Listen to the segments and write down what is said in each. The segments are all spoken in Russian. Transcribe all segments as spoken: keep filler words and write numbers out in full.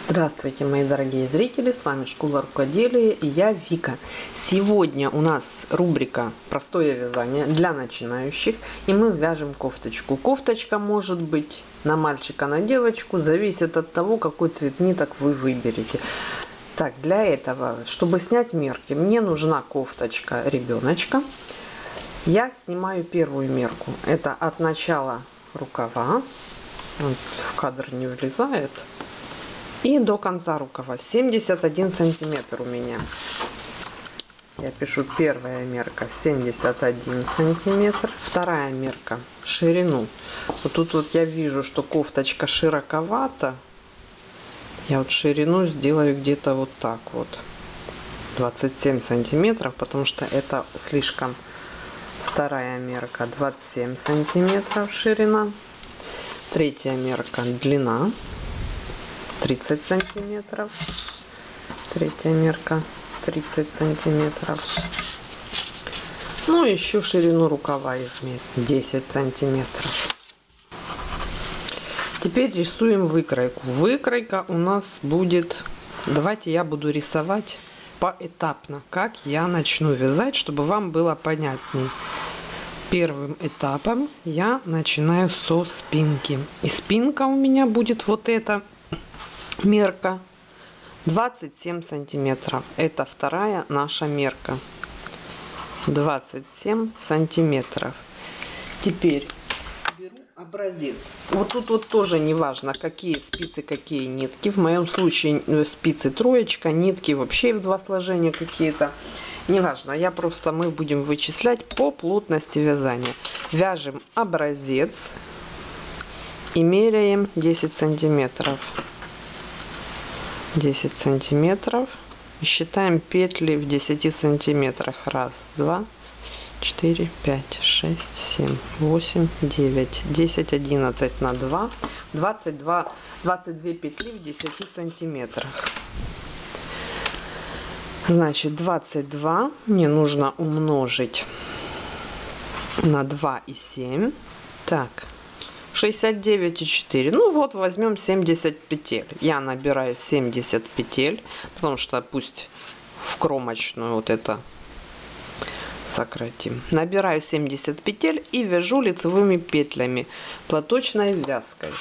Здравствуйте, мои дорогие зрители, с вами Школа Рукоделия и я Вика. Сегодня у нас рубрика «Простое вязание для начинающих», и мы вяжем кофточку. Кофточка может быть на мальчика, на девочку, зависит от того, какой цвет ниток вы выберете. Так, для этого, чтобы снять мерки, мне нужна кофточка ребеночка. Я снимаю первую мерку, это от начала рукава, вот в кадр не влезает, и до конца рукава. Семьдесят один сантиметр у меня. Я пишу первая мерка семьдесят один сантиметр. Вторая мерка ширину. Вот тут вот я вижу, что кофточка широковата. Я вот ширину сделаю где-то вот так вот. двадцать семь сантиметров, потому что это слишком. Вторая мерка двадцать семь сантиметров ширина. Третья мерка длина тридцать сантиметров. Третья мерка тридцать сантиметров. Ну еще ширину рукава измерить десять сантиметров. Теперь рисуем выкройку. Выкройка у нас будет, давайте я буду рисовать поэтапно, как я начну вязать, чтобы вам было понятнее. Первым этапом я начинаю со спинки. И спинка у меня будет вот эта мерка двадцать семь сантиметров. Это вторая наша мерка. двадцать семь сантиметров. Теперь беру образец. Вот тут вот тоже не важно, какие спицы, какие нитки. В моем случае спицы троечка, нитки вообще в два сложения какие-то. Неважно, я просто, мы будем вычислять по плотности вязания. Вяжем образец и меряем десять сантиметров. десять сантиметров. И считаем петли в десяти сантиметрах. Раз, два, четыре, пять, шесть, семь, восемь, девять, десять, одиннадцать на два. двадцать два, двадцать две петли в десяти сантиметрах. Значит, двадцать два мне нужно умножить на два и семь. Так, шестьдесят девять и четыре. Ну вот, возьмем семьдесят петель. Я набираю семьдесят петель, потому что пусть в кромочную вот это сократим. Набираю семьдесят петель и вяжу лицевыми петлями платочной вязкой.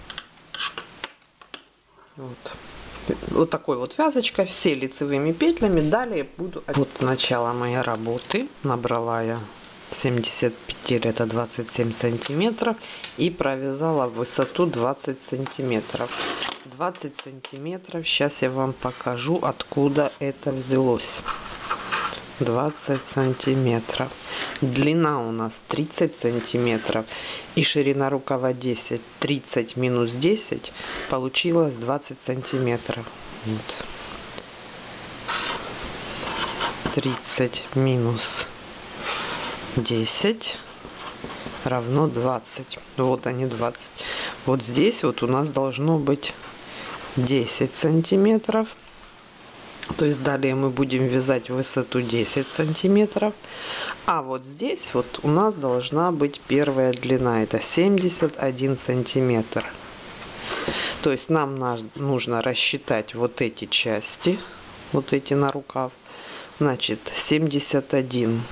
Вот. Вот такой вот вязочкой, все лицевыми петлями. Далее буду... Вот начало моей работы. Набрала я семьдесят петель, это двадцать семь сантиметров, и провязала в высоту двадцать сантиметров. двадцать сантиметров. Сейчас я вам покажу, откуда это взялось. двадцать сантиметров. Длина у нас тридцать сантиметров и ширина рукава десять. тридцать минус десять получилось двадцать сантиметров. Вот. тридцать минус десять равно двадцать. Вот они, двадцать. Вот здесь вот у нас должно быть десять сантиметров. То есть далее мы будем вязать в высоту десять сантиметров. А вот здесь вот у нас должна быть первая длина. Это семьдесят один сантиметр. То есть нам нужно рассчитать вот эти части. Вот эти на рукав. Значит, семьдесят один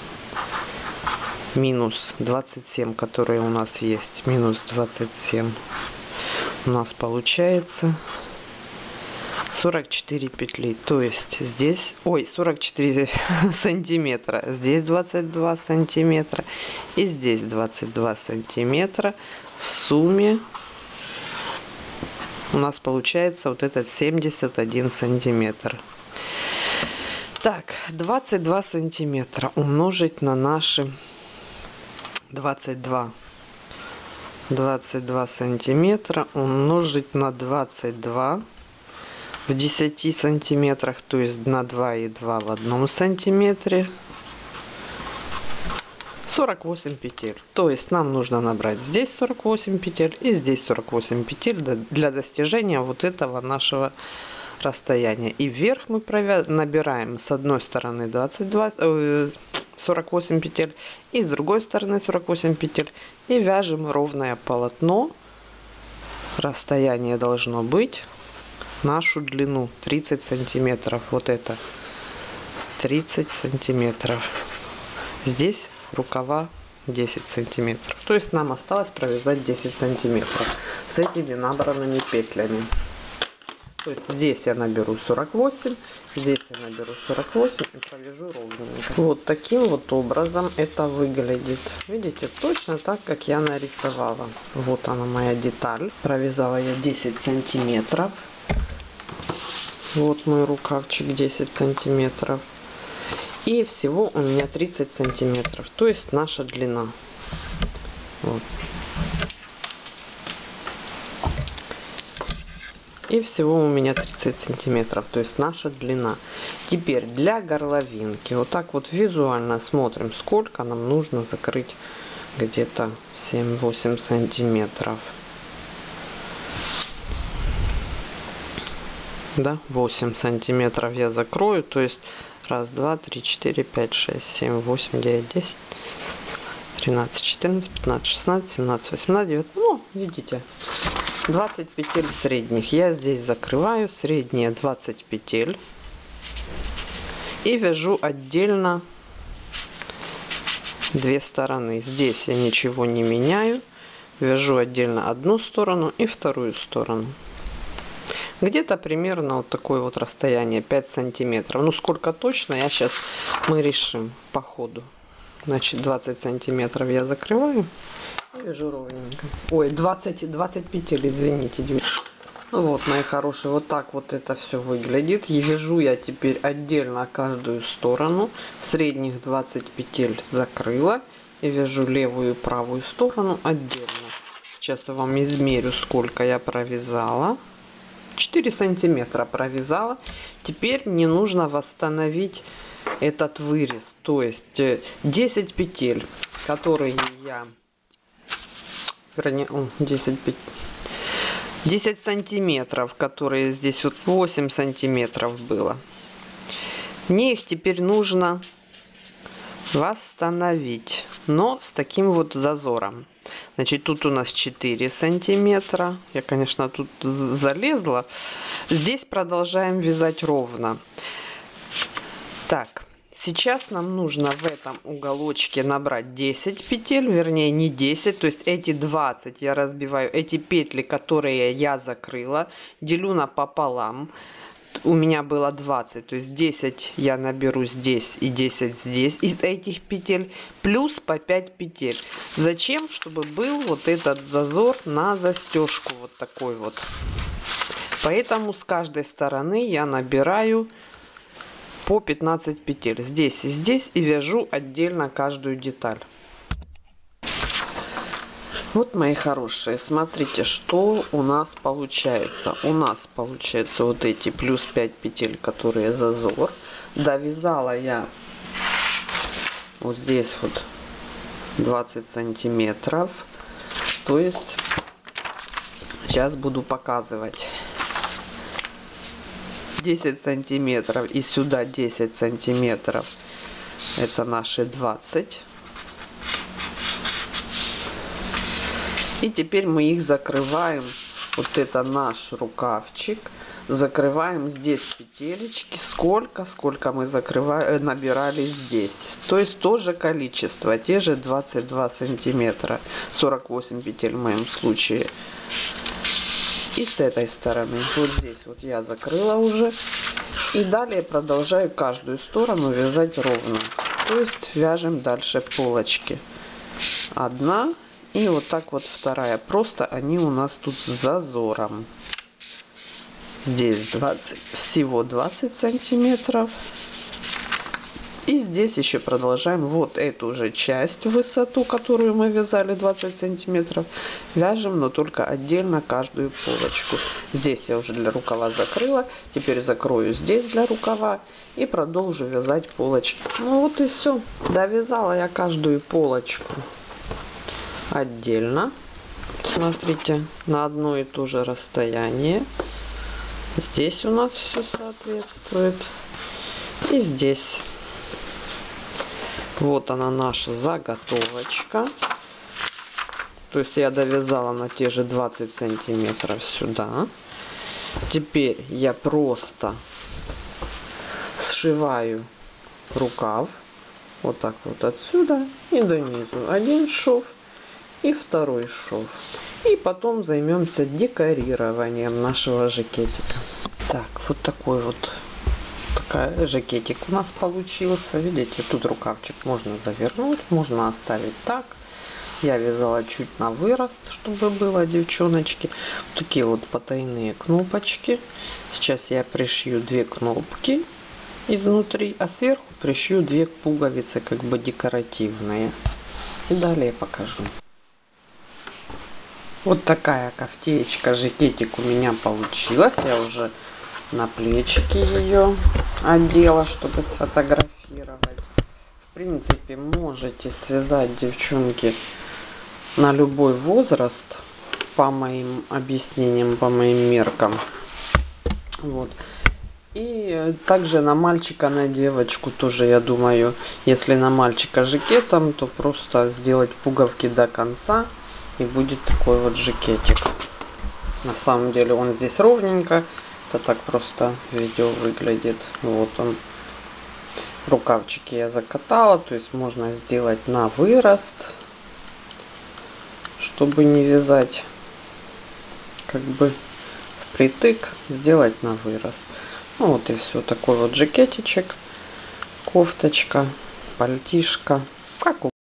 минус двадцать семь, которые у нас есть. Минус двадцать семь. У нас получается сорок четыре петли. То есть здесь, ой, сорок четыре сантиметра, здесь двадцать два сантиметра и здесь двадцать два сантиметра. В сумме у нас получается вот этот семьдесят один сантиметр. Так, двадцать два сантиметра умножить на наши двадцать два. двадцать два сантиметра умножить на двадцать два. В десяти сантиметрах, то есть на два и два в одном сантиметре. сорок восемь петель. То есть нам нужно набрать здесь сорок восемь петель и здесь сорок восемь петель для достижения вот этого нашего расстояния. И вверх мы набираем с одной стороны двадцать два, э, сорок восемь петель и с другой стороны сорок восемь петель. И вяжем ровное полотно. Расстояние должно быть нашу длину тридцать сантиметров. Вот это тридцать сантиметров. Здесь рукава десять сантиметров. То есть нам осталось провязать десять сантиметров с этими набранными петлями. То есть здесь я наберу сорок восемь, здесь я наберу сорок восемь и провяжу ровненько. Вот таким вот образом это выглядит. Видите, точно так, как я нарисовала. Вот она моя деталь. Провязала я десять сантиметров. Вот мой рукавчик десять сантиметров. И всего у меня тридцать сантиметров. То есть наша длина. Вот. И всего у меня тридцать сантиметров, то есть наша длина. Теперь для горловинки вот так вот визуально смотрим, сколько нам нужно закрыть. Где-то семь-восемь сантиметров. Да, восемь сантиметров я закрою, то есть раз, два, три, четыре, пять, шесть, семь, восемь, девять, десять, тринадцать, четырнадцать, пятнадцать, шестнадцать, семнадцать, восемнадцать, девятнадцать. Ну, видите, двадцать петель средних. Я здесь закрываю средние двадцать петель и вяжу отдельно две стороны. Здесь я ничего не меняю, вяжу отдельно одну сторону и вторую сторону. Где-то примерно вот такое вот расстояние, пять сантиметров. Ну, сколько точно, я сейчас мы решим по ходу. Значит, двадцать сантиметров я закрываю и вяжу ровненько. Ой, двадцать, двадцать петель, извините. Ну вот, мои хорошие, вот так вот это все выглядит. И вяжу я теперь отдельно каждую сторону. Средних двадцать петель закрыла. И вяжу левую и правую сторону отдельно. Сейчас я вам измерю, сколько я провязала. четыре сантиметра провязала. Теперь мне нужно восстановить этот вырез. То есть десять петель, которые я... Вернее, десять петель. десять сантиметров, которые здесь вот восемь сантиметров было. Мне их теперь нужно восстановить, но с таким вот зазором. Значит, тут у нас четыре сантиметра. Я, конечно, тут залезла. Здесь продолжаем вязать ровно. Так, сейчас нам нужно в этом уголочке набрать десять петель, вернее не десять, то есть эти двадцать я разбиваю, эти петли, которые я закрыла, делю напополам. У меня было двадцать, то есть десять я наберу здесь и десять здесь из этих петель, плюс по пять петель. Зачем? Чтобы был вот этот зазор на застежку, вот такой вот. Поэтому с каждой стороны я набираю по пятнадцать петель, здесь и здесь, и вяжу отдельно каждую деталь. Вот, мои хорошие, смотрите, что у нас получается. У нас получается вот эти плюс пять петель, которые зазор. Довязала я вот здесь вот двадцать сантиметров. То есть сейчас буду показывать. десять сантиметров и сюда десять сантиметров. Это наши двадцать. И теперь мы их закрываем. Вот это наш рукавчик. Закрываем здесь петелечки. Сколько, сколько мы закрываем, набирали здесь. То есть тоже количество. Те же двадцать два сантиметра. сорок восемь петель в моем случае. И с этой стороны. Вот здесь вот я закрыла уже. И далее продолжаю каждую сторону вязать ровно. То есть вяжем дальше полочки. Одна. И вот так вот вторая. Просто они у нас тут с зазором. Здесь двадцать, всего двадцать сантиметров. И здесь еще продолжаем вот эту же часть, высоту, которую мы вязали, двадцать сантиметров. Вяжем, но только отдельно каждую полочку. Здесь я уже для рукава закрыла. Теперь закрою здесь для рукава. И продолжу вязать полочки. Ну вот и все. Довязала я каждую полочку отдельно. Смотрите, на одно и то же расстояние. Здесь у нас все соответствует. И здесь. Вот она, наша заготовочка. То есть я довязала на те же двадцать сантиметров сюда. Теперь я просто сшиваю рукав вот так вот отсюда и до низу. Один шов и второй шов. И потом займемся декорированием нашего жакетика. Так, вот такой вот такая жакетик у нас получился. Видите, тут рукавчик можно завернуть, можно оставить так. Я вязала чуть на вырост, чтобы было, девчоночки. Вот такие вот потайные кнопочки. Сейчас я пришью две кнопки изнутри, а сверху пришью две пуговицы, как бы декоративные. И далее покажу. Вот такая кофтеечка, жакетик у меня получилась. Я уже на плечики ее одела, чтобы сфотографировать. В принципе, можете связать, девчонки, на любой возраст, по моим объяснениям, по моим меркам. Вот. И также на мальчика, на девочку тоже, я думаю, если на мальчика жакетом, то просто сделать пуговки до конца, и будет такой вот жакетик. На самом деле он здесь ровненько, это так просто видео выглядит. Вот он. Рукавчики я закатала, то есть можно сделать на вырост, чтобы не вязать как бы впритык, сделать на вырост. Ну вот и все, такой вот жакетичек, кофточка, пальтишко, как у